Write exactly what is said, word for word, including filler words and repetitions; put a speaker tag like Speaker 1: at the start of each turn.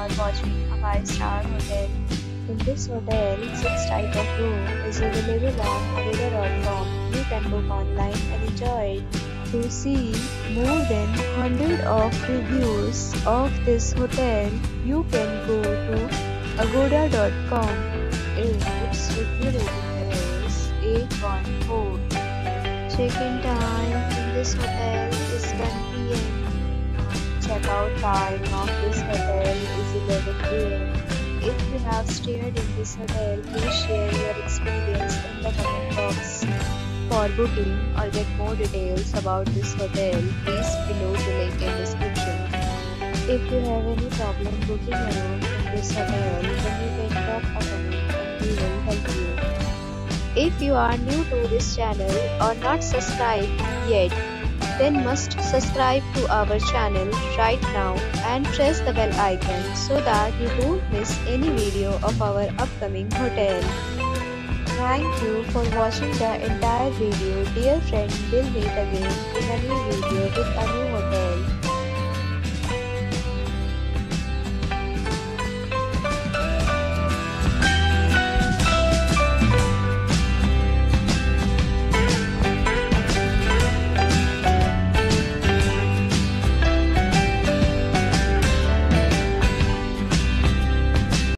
Speaker 1: are watching a five star hotel. In this hotel, six type of room is available on available dot com. You can book online and enjoy it. To see more than one hundred of reviews of this hotel, you can go to agoda dot com. Its review rating is eight point four. Check-in time in this hotel is ten p m Check-out time of this hotel is eleven a m If you have stayed in this hotel, please share your experience in the comment box. For booking or get more details about this hotel, please below the link in description. If you have any problem booking a room in this hotel, then you can drop a comment and we will help you. If you are new to this channel or not subscribed yet, then must subscribe to our channel right now and press the bell icon so that you don't miss any video of our upcoming hotel. Thank you for watching the entire video. Dear friend, we'll meet again in a new video with a new hotel.